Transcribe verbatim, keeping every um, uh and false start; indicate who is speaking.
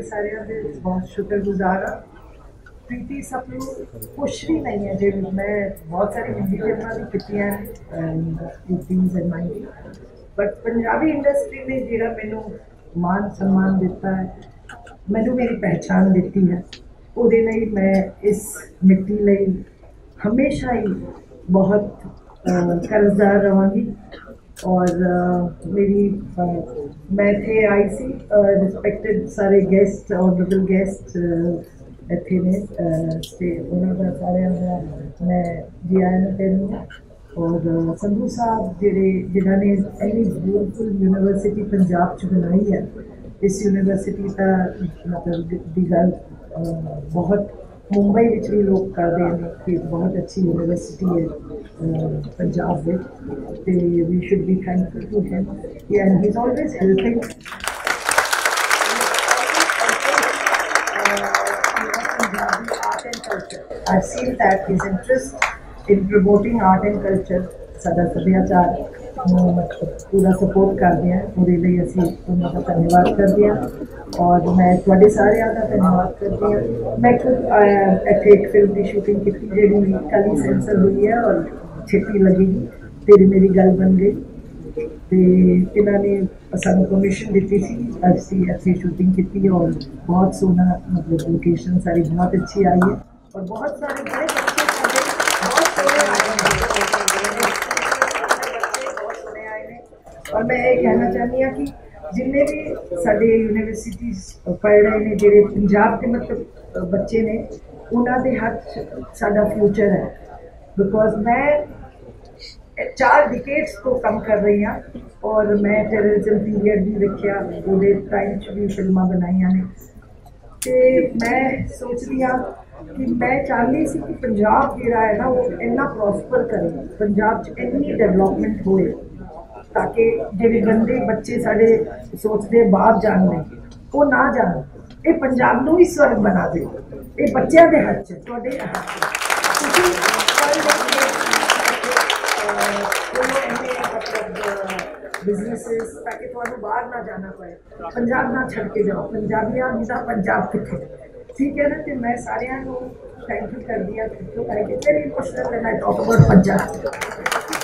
Speaker 1: सारिਆਂ ਦੇ बहुत शुक्रगुजार हाँ। प्रीति सब कुछ भी नहीं है जो मैं बहुत सारी हिंदी फिल्मां भी कीतियां eighties and nineties, but Punjabi industry ने जिहड़ा मैनू मान सम्मान दिता है, मैनू मेरी पहचान दी है, उहदे लई मैं इस मिट्टी लई हमेशा ही बहुत कर्जदार रहांगी। और uh, मेरी uh, मैं थे आई सी रिस्पेक्टेड सारे गेस्ट ऑनरेबल गेस्ट इतने ने ते उन्होंने सारे मैं जी आया कहनी हाँ। और संधू साहब जिहड़े जिन्होंने इन्नी ब्यूटीफुल यूनिवर्सिटी पंजाब च बनाई है, इस यूनिवर्सिटी का मतलब की गल बहुत मुंबई विच भी लोग करते हैं कि बहुत अच्छी यूनिवर्सिटी है पंजाब में, तो we should be thankful to him and he is always helping. Art and culture. I've seen that his interest in promoting art and culture, साडा सभ्याचार ਨੂੰ मतलब पूरा सपोर्ट करते हैं, ਉਹਦੇ ਲਈ ਅਸੀਂ ਉਹਨਾਂ ਦਾ ਧੰਨਵਾਦ ਕਰਦੇ ਹਾਂ। और मैं ਤੁਹਾਡੇ ਸਾਰਿਆਂ ਦਾ ਧੰਨਵਾਦ ਕਰਦੀ ਹਾਂ। मैं खुद ਇੱਥੇ ਇੱਕ ਫਿਲਮ ਦੀ ਸ਼ੂਟਿੰਗ ਕੀਤੀ ਜਿਹੜੀ ਕੱਲ ਹੀ ਸੈਂਸਰ ਹੋਈ ਹੈ और ਛੇਤੀ लगेगी, तेरी मेरी गल बन गई। तो इन्होंने सानू परमिशन दी सी, असी अच्छी शूटिंग की और बहुत सोहना मतलब लोकेशन सारी बहुत अच्छी आई है और बहुत सारे बड़े बच्चे बहुत सोहने आए हैं, बहुत सोहने आए हैं। और मैं ये कहना चाहती हाँ कि जिन्ने भी साडे यूनिवर्सिटीज पढ़ रहे हैं जेडे पंजाब के मतलब बच्चे ने, उन्होंने हथ साडा फ्यूचर है। बिकॉज मैं चार डिकेड्स को कम कर रही हाँ और मैं टेररिज्म पीरियड भी देखा, वो टाइम भी फिल्मां बनाई ने, तो मैं सोच रही हाँ कि मैं चाहती सी कि पंजाब जिहड़ा है ना वो इन्ना प्रॉस्पर करे, पंजाब च इन्नी डेवलपमेंट होए ताकि जिहड़े गंदे बच्चे साडे सोचते बाहर जाने वो ना जान, ये पंजाब नूं ही स्वर्ग बना दे। ये बच्चों के हाथ च तुहाडे बिजनेसिस ताकि तुहानू बाहर ना जाना पड़े, पंजाब ना छड़ के जाओ, पंजाबियां का पंजाब किथे, ठीक है ना। तो मैं सारियां नू थैंक यू कर दिया, very emotional when I talk about Punjab.